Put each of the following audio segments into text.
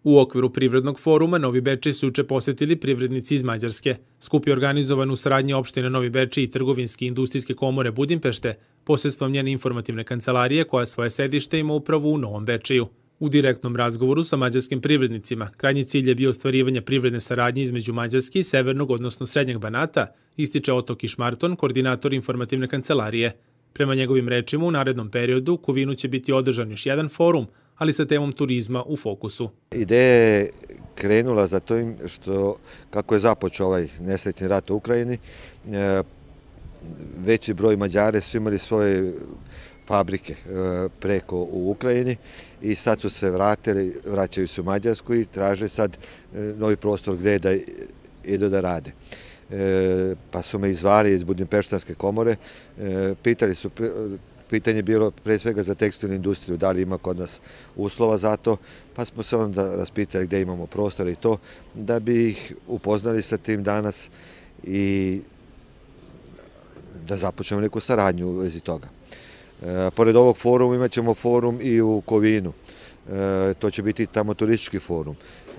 U okviru Privrednog foruma Novi Bečej su juče posetili privrednici iz Mađarske. Skup je organizovan u saradnji opštine Novi Bečej i Trgovinske i industrijske komore Budimpešte, posredstvom njene informativne kancelarije koja svoje sedište ima upravo u Novom Bečeju. U direktnom razgovoru sa mađarskim privrednicima, krajnji cilj je bio ostvarivanje privredne saradnje između Mađarske i severnog, odnosno srednjeg Banata, ističe Oto Kišmarton, koordinator informativne kancelarije. Prema njegovim rečima, u narednom periodu u Kovinu će biti održan još jedan forum, ali sa temom turizma u fokusu. Ideja je krenula za to što, kako je započeo ovaj nesretni rat u Ukrajini, veći broj Mađara su imali svoje fabrike preko u Ukrajini i sad su se vratili, vraćaju se u Mađarsku i traže sad novi prostor gde da idu da rade. Pa su me izvali iz Budimpeštanske komore, pitanje je bilo pre svega za tekstilnu industriju, da li ima kod nas uslova za to, pa smo se onda raspitali gde imamo prostor i to, da bi ih upoznali sa tim danas i da započnemo neku saradnju u vezi toga. Pored ovog foruma imat ćemo forum i u Kovinu. To će biti tamo turistički forum.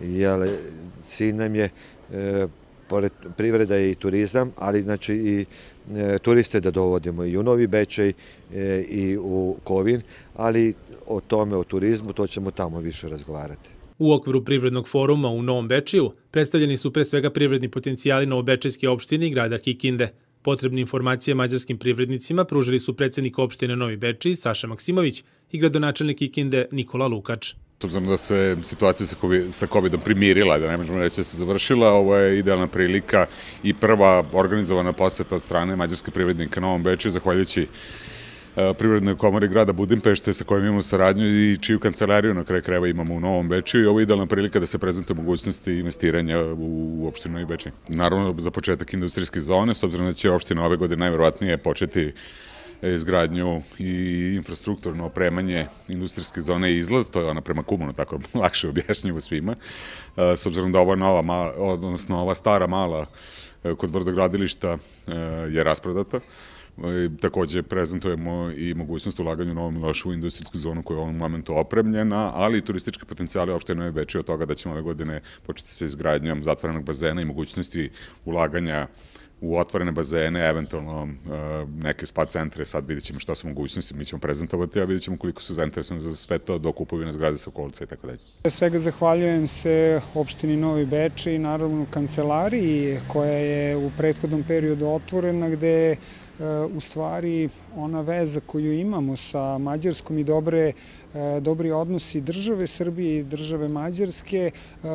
Cilj nam je, pored privreda i turizam, ali znači i turiste da dovodimo i u Novi Bečej i u Kovin, ali o tome, o turizmu, to ćemo tamo više razgovarati. U okviru Privrednog foruma u Novom Bečeju predstavljeni su pre svega privredni potencijali Novobečejske opštine i grada Kikinde. Potrebne informacije mađarskim privrednicima pružili su predsednik opštine Novi Bečej Saša Maksimović i gradonačelnik Kikinde Nikola Lukač. S obzirom da se situacija sa COVID-om primirila, da ne možemo reći da se završila, ovo je idealna prilika i prva organizovana poseta od strane mađarske privrednika Novom Bečeju, zahvaljujući Privrednoj komori grada Budimpešte sa kojom imamo saradnju i čiju kancelariju na kraju krajeva imamo u Novom Bečeju i ovo je idealna prilika da se prezentuje mogućnosti investiranja u opštinu Novi Bečej. Naravno za početak industrijske zone, s obzirom da će opština ove godine najverovatnije početi izgradnju i infrastrukturno opremanje industrijske zone i izlaz, to je ona prema Kumanu, tako lakše objašnjivo svima, s obzirom da ova nova, odnosno ova stara mala kod brodogradilišta je rasprodata. Takođe prezentujemo i mogućnost ulaganja u Novom Milošu u industrijsku zonu koja je u ovom momentu opremljena, ali i turističke potencijale opštine Novi Bečej od toga da ćemo ove godine početi sa izgradnjom zatvorenog bazena i mogućnosti ulaganja u otvorene bazene, eventualno neke spa centre, sad vidjet ćemo šta su mogućnosti, mi ćemo prezentovati, a vidjet ćemo koliko su zainteresovani za sve to do kupovine zgrade sa okolica i tako dalje. Svega zahvaljujem se opštini Novi Bečej i naravno kancelariji koja je u prethodnom periodu otvorena, gde u stvari ona veza koju imamo sa Mađarskom i dobri odnosi države Srbije i države Mađarske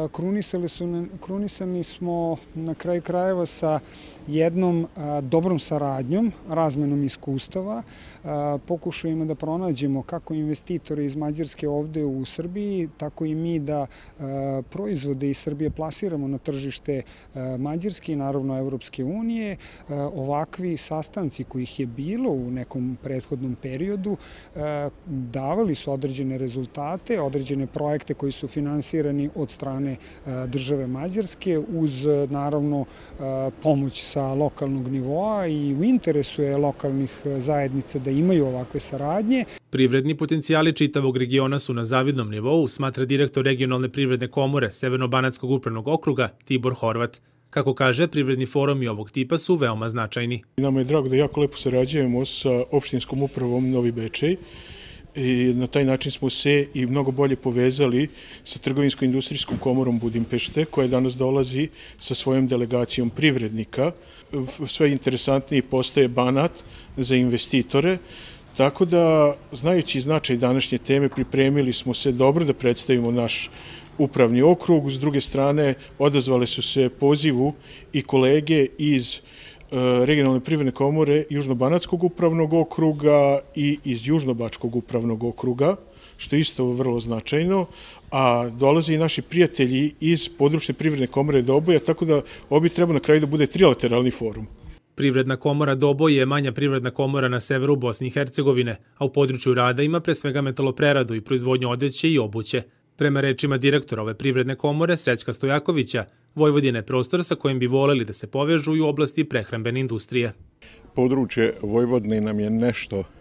krunisani smo na kraju krajeva sa jednom dobrom saradnjom, razmenom iskustava, pokušajima da pronađemo kako investitore iz Mađarske ovde u Srbiji, tako i mi da proizvode iz Srbije plasiramo na tržište Mađarske i naravno Evropske unije. Ovakvi sastanci kojih je bilo u nekom prethodnom periodu davali su određene rezultate, određene projekte koji su finansirani od strane države Mađarske uz naravno pomoć sa lokalnog nivoa i u interesu je lokalnih zajednica da imaju ovakve saradnje. Privredni potencijali čitavog regiona su na zavidnom nivou, smatra direktor regionalne privredne komore Severno-banatskog upravnog okruga Tibor Horvat. Kako kaže, privredni forumi ovog tipa su veoma značajni. Nama je drago da jako lepo sarađujemo sa opštinskom upravom Novi Bečej i na taj način smo se i mnogo bolje povezali sa Trgovinsko-industrijskom komorom Budimpešte, koja danas dolazi sa svojom delegacijom privrednika. Sve interesantniji postaje Banat za investitore, tako da, znajući značaj današnje teme, pripremili smo se dobro da predstavimo naš upravni okrug. S druge strane, odazvale su se pozivu i kolege iz Regionalne privredne komore Južno-banatskog upravnog okruga i iz Južnobačkog upravnog okruga, što je isto vrlo značajno, a dolaze i naši prijatelji iz područne privredne komore Doboja, tako da obi treba na kraju da bude trilateralni forum. Privredna komora Doboj je manja privredna komora na severu Bosne i Hercegovine, a u području rada ima pre svega metalopreradu i proizvodnju odeće i obuće. Prema rečima direktora ove privredne komore Srećka Stojakovića, Vojvodina je prostor sa kojim bi voleli da se povežu i u oblasti prehrambene industrije. Područje Vojvodine nam je nešto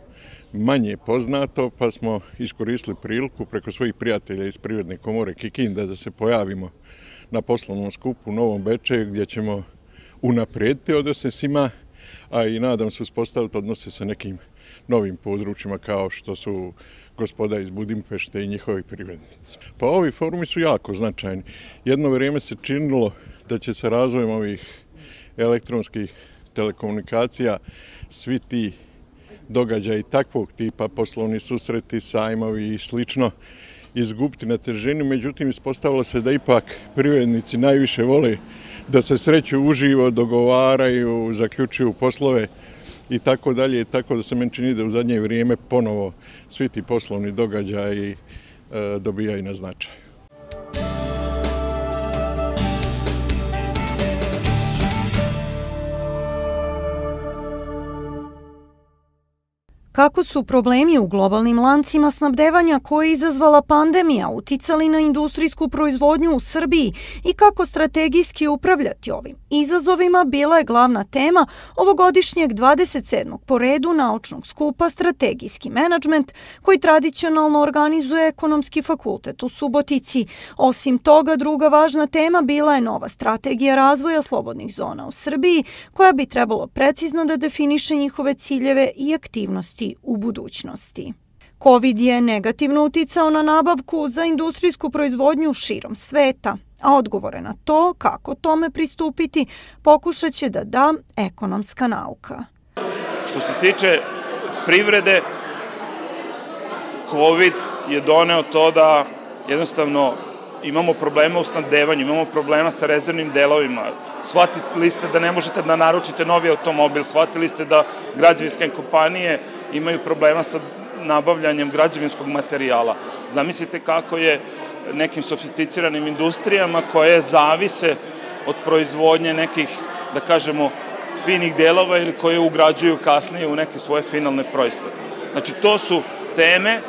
manje poznato, pa smo iskoristili priliku preko svojih prijatelja iz Privredne komore Kikinda da se pojavimo na poslovnom skupu u Novom Bečeju gdje ćemo unaprijediti odnose s njima, a i nadam se uspostaviti odnose sa nekim novim područjima kao što su gospoda iz Budimpešte i njihovi privrednici. Pa ovi forumi su jako značajni. Jedno vrijeme se činilo da će se razvojem ovih elektronskih telekomunikacija svi ti događaji takvog tipa, poslovni susreti, sajmovi i slično, izgubiti na težini. Međutim, ispostavilo se da ipak privrednici najviše vole da se sreću uživo, dogovaraju, zaključuju poslove i tako dalje. Tako da se meni čini da u zadnje vrijeme ponovo svi ti poslovni događaji dobijaju na značaju. Kako su problemi u globalnim lancima snabdevanja koje je izazvala pandemija uticali na industrijsku proizvodnju u Srbiji i kako strategijski upravljati ovim izazovima bila je glavna tema ovogodišnjeg 27. po redu naučnog skupa Strategijski menadžment koji tradicionalno organizuje Ekonomski fakultet u Subotici. Osim toga, druga važna tema bila je nova strategija razvoja slobodnih zona u Srbiji koja bi trebalo precizno da definiše njihove ciljeve i aktivnosti u budućnosti. Covid je negativno uticao na nabavku za industrijsku proizvodnju širom sveta, a odgovore na to kako tome pristupiti pokušat će da da ekonomska nauka. Što se tiče privrede, Covid je doneo to da jednostavno imamo problema u snabdevanju, imamo problema sa rezervnim delovima. Shvatili ste da ne možete da naručite novi automobil, shvatili ste da građevinske kompanije imaju problema sa nabavljanjem građevinskog materijala. Zamislite kako je nekim sofisticiranim industrijama koje zavise od proizvodnje nekih, da kažemo, finih delova ili koje ugrađuju kasnije u neke svoje finalne proizvode. Znači, to su teme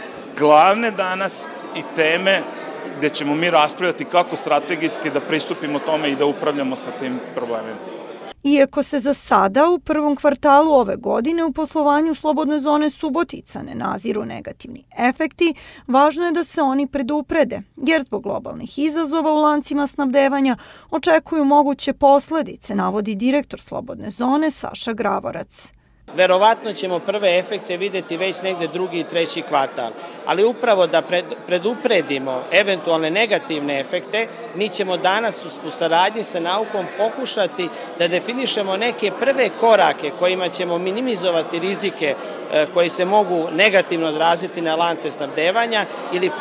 glavne danas i teme gde ćemo mi raspravljati kako strategijski da pristupimo tome i da upravljamo sa tim problemima. Iako se za sada u prvom kvartalu ove godine u poslovanju Slobodne zone Subotica ne naziru negativni efekti, važno je da se oni preduprede, jer zbog globalnih izazova u lancima snabdevanja očekuju moguće posledice, navodi direktor Slobodne zone Saša Gravorac. Verovatno ćemo prve efekte videti već negde drugi i treći kvartal, ali upravo da predupredimo eventualne negativne efekte, mi ćemo danas u saradnji sa naukom pokušati da definišemo neke prve korake kojima ćemo minimizovati rizike koji se mogu negativno odraziti na lance snabdevanja ili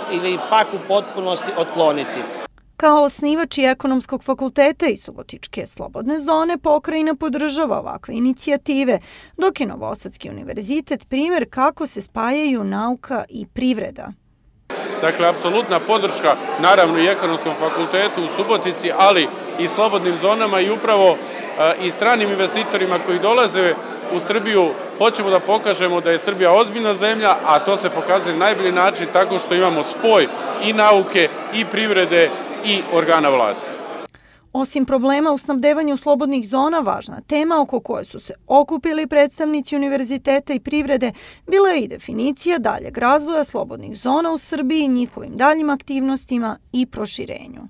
pak u potpunosti otkloniti. Kao osnivač i Ekonomskog fakulteta i Subotičke slobodne zone, pokrajina podržava ovakve inicijative, dok je Novosadski univerzitet primjer kako se spajaju nauka i privreda. Dakle, apsolutna podrška naravno i Ekonomskom fakultetu u Subotici, ali i slobodnim zonama i upravo i stranim investitorima koji dolaze u Srbiju. Hoćemo da pokažemo da je Srbija ozbiljna zemlja, a to se pokazuje na najbolji način tako što imamo spoj i nauke i privrede i organa vlasti. Osim problema u snabdevanju slobodnih zona, važna tema oko koje su se okupili predstavnici univerziteta i privrede bila je i definicija daljeg razvoja slobodnih zona u Srbiji, njihovim daljim aktivnostima i proširenju.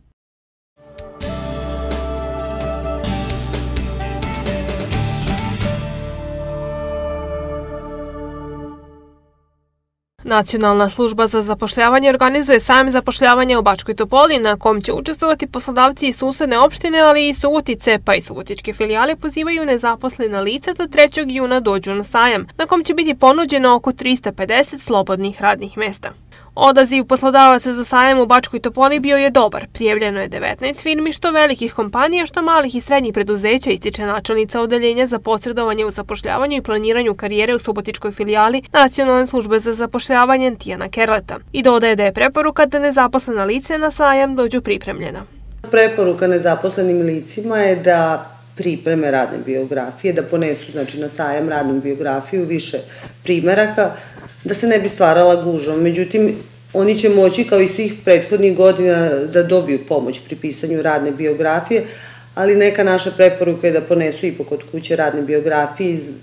Nacionalna služba za zapošljavanje organizuje sajam zapošljavanja u Bačkoj Topoli na kom će učestvovati poslodavci iz susedne opštine, ali i Subotice, pa i subotičke filijale pozivaju nezaposlena lica da 3. juna dođu na sajam, na kom će biti ponuđeno oko 350 slobodnih radnih mesta. Odaziv poslodavaca za sajam u Bačkoj Topoli bio je dobar. Prijavljeno je 19 firmi, što velikih kompanija, što malih i srednjih preduzeća, ističe načelnica odeljenja za posredovanje u zapošljavanju i planiranju karijere u subotičkoj filijali Nacionalne službe za zapošljavanje Tijana Kerleta. I dodaje da je preporuka da nezaposlena lice na sajam dođu pripremljena. Preporuka nezaposlenim licima je da pripreme radne biografije, da ponesu na sajam radnu biografiju više primeraka, da se ne bi stvarala gužva. Međutim, oni će moći kao i svih prethodnih godina da dobiju pomoć pri pisanju radne biografije, ali neka naša preporuka je da ponesu ipak od kuće radne biografije iz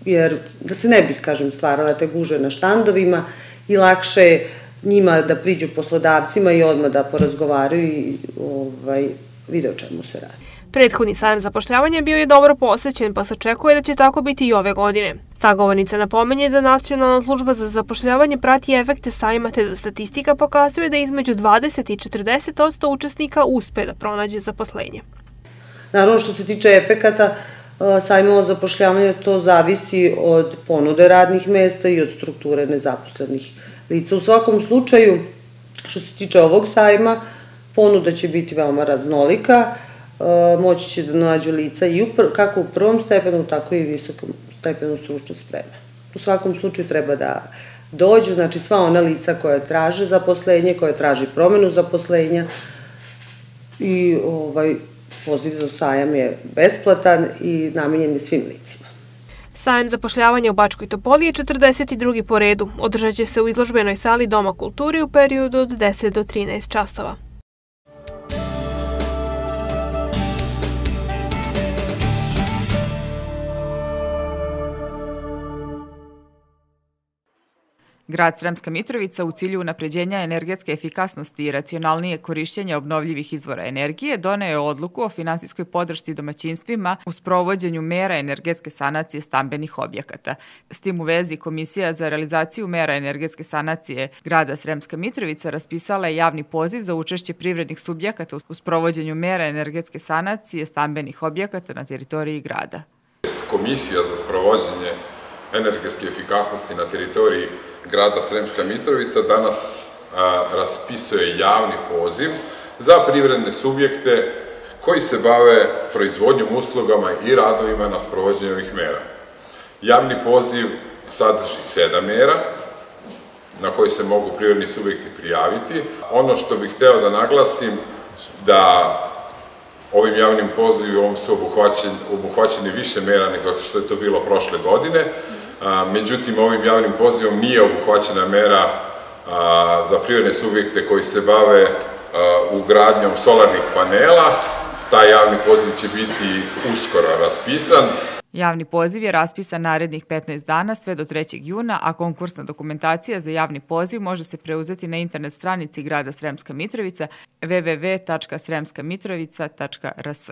jer da se ne bi, kažem, stvarala te gužve na štandovima i lakše njima da priđu poslodavcima i odmah da porazgovaraju i vide o čemu se radi. Prethodni sajam zapošljavanja bio je dobro posećen, pa se očekuje da će tako biti i ove godine. Sagovornica napominje da Nacionalna služba za zapošljavanje prati efekte sajma, te da statistika pokazuje da između 20 i 40% učesnika uspe da pronađe zaposlenje. Naravno, što se tiče efekata sajma zapošljavanja, to zavisi od ponude radnih mesta i od strukture nezaposlenih lica. U svakom slučaju, što se tiče ovog sajma, ponuda će biti veoma raznolika, moći će da nađu lica i kako u prvom stepenu, tako i visokom stepenu stručne spreme. U svakom slučaju treba da dođu, znači sva ona lica koja traže zaposlenje, koja traži promenu zaposlenja i poziv za sajam je besplatan i namenjen je svim licima. Sajam zapošljavanja u Bačkoj Topoli je 42. po redu. Održat će se u izložbenoj sali Doma kulture u periodu od 10 do 13 časova. Grad Sremska Mitrovica u cilju unapređenja energetske efikasnosti i racionalnije korišćenja obnovljivih izvora energije doneo je odluku o finansijskoj podršci domaćinstvima u sprovođenju mera energetske sanacije stambenih objekata. S tim u vezi Komisija za realizaciju mera energetske sanacije grada Sremska Mitrovica raspisala je javni poziv za učešće privrednih subjekata u sprovođenju mera energetske sanacije stambenih objekata na teritoriji grada. Komisija za sprovođenje energetske efikasnosti na teritoriji grada Sremska Mitrovica danas raspisuje javni poziv za privredne subjekte koji se bave proizvodnjom, uslugama i radovima na sprovođenju ovih mera. Javni poziv sadrži 7 mera na koji se mogu privredni subjekti prijaviti. Ono što bih hteo da naglasim da ovim javnim pozivom su obuhvaćeni više mera nego što je to bilo prošle godine. Međutim, ovim javnim pozivom nije obuhvaćena mera za privredne subjekte koji se bave ugradnjom solarnih panela. Taj javni poziv će biti uskoro raspisan. Javni poziv je raspisan narednih 15 dana sve do 3. juna, a konkursna dokumentacija za javni poziv može se preuzeti na internet stranici grada Sremska Mitrovica www.sremskamitrovica.rs.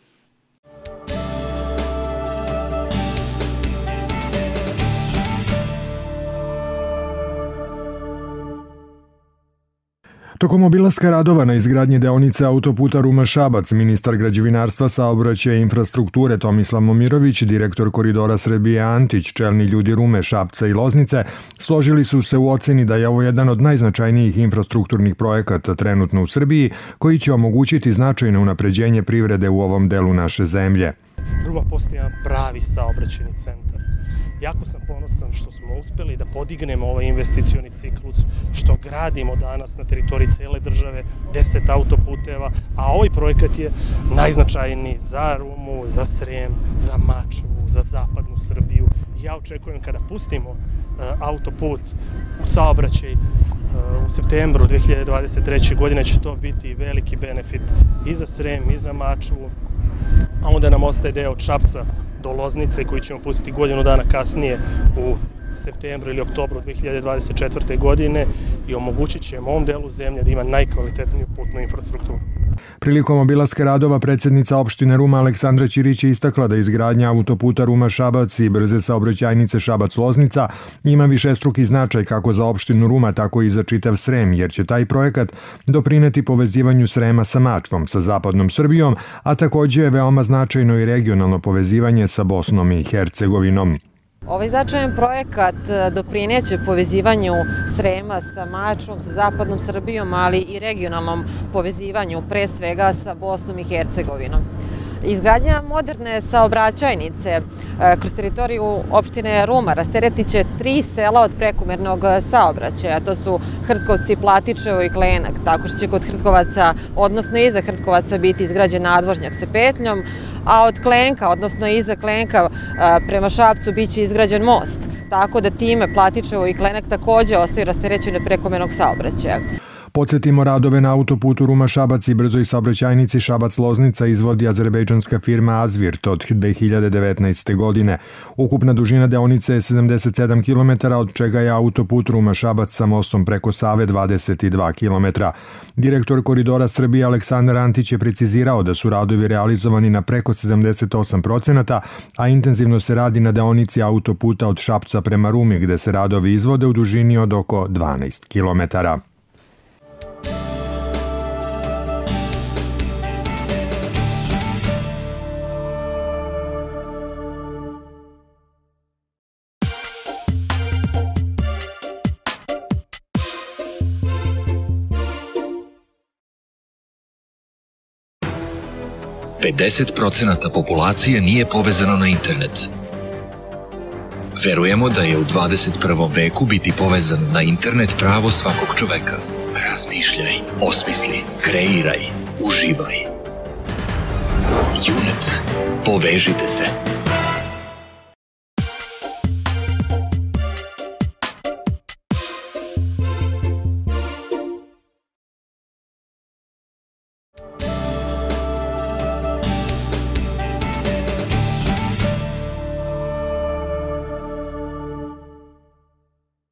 Tokom obilaska radova na izgradnji deonice autoputa Ruma-Šabac, ministar građevinarstva, saobraćaja i infrastrukture Tomislav Momirović, direktor koridora Srbije Antić, čelni ljudi Rume, Šapca i Loznice, složili su se u oceni da je ovo jedan od najznačajnijih infrastrukturnih projekata trenutno u Srbiji, koji će omogućiti značajno unapređenje privrede u ovom delu naše zemlje. Ruma postaje jedan pravi saobraćajni centar. Jako sam ponosan što smo uspeli da podignemo ovaj investicioni ciklus, što gradimo danas na teritoriji cele države 10 autoputeva, a ovaj projekat je najznačajniji za Rumu, za Srem, za Mačvu, za zapadnu Srbiju. Ja očekujem kada pustimo autoput u saobraćaj u septembru 2023. godine će to biti veliki benefit i za Srem i za Mačvu, a onda nam ostaje deo od Šapca do Loznice koji ćemo pustiti godinu dana kasnije u septembru ili oktobru 2024. godine i omogućit ćemo ovom delu zemlje da ima najkvalitetniju putnu infrastrukturu. Prilikom obilaska radova predsjednica opštine Ruma Aleksandra Ćirić je istakla da izgradnja autoputa Ruma-Šabac i brze saobraćajnice Šabac-Loznica ima višestruki značaj kako za opštinu Ruma, tako i za čitav Srem, jer će taj projekat doprineti povezivanju Srema sa Mačvom, sa zapadnom Srbijom, a također je veoma značajno i regionalno povezivanje sa Bosnom i Hercegovinom. Ovaj značajan projekat doprineće povezivanju Srema sa Mačvom, sa zapadnom Srbijom, ali i regionalnom povezivanju, pre svega sa Bosnom i Hercegovinom. Izgradnja moderne saobraćajnice kroz teritoriju opštine Ruma rasteretit će 3 sela od prekomernog saobraćaja. To su Hrtkovci, Platičevo i Klenak. Tako što će kod Hrtkovaca, odnosno iza Hrtkovaca, biti izgrađen nadvožnjak sa petljom, a od Klenka, odnosno iza Klenka prema Šapcu, biće izgrađen most. Tako da time Platičevo i Klenak također ostaju rasterećene prekomernog saobraćaja. Podsjetimo, radove na autoputu Ruma-Šabac i brzoj saobraćajnici Šabac-Loznica izvodi azerbejdžanska firma Azvirt od 2019. godine. Ukupna dužina deonice je 77 km, od čega je autoput Ruma-Šabac sa mostom preko Save 22 km. Direktor Koridora Srbije Aleksandar Antić je precizirao da su radovi realizovani na preko 78%, a intenzivno se radi na deonici autoputa od Šapca prema Rumi, gde se radovi izvode u dužini od oko 12 km. Pedeset % populacije nije povezano na internet. Verujemo da je u 21. veku biti povezan na internet pravo svakog čoveka. Razmišljaj, osmisli, kreiraj, uživaj. Unet. Povežite se.